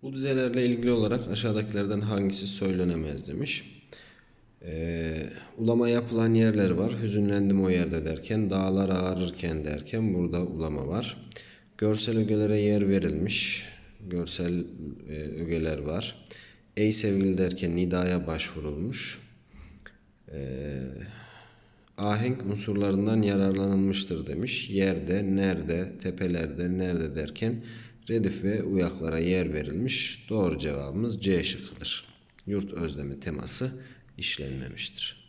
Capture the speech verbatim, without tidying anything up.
Bu dizelerle ilgili olarak aşağıdakilerden hangisi söylenemez demiş. Ee, ulama yapılan yerler var. Hüzünlendim o yerde derken, dağlar ağrırken derken burada ulama var. Görsel ögelere yer verilmiş. Görsel e, ögeler var. Ey sevgili derken nidaya başvurulmuş. Ee, ahenk unsurlarından yararlanılmıştır demiş. Yerde, nerede, tepelerde, nerede derken redif ve uyaklara yer verilmiş. Doğru cevabımız C şıkkıdır. Yurt özlemi teması işlenmemiştir.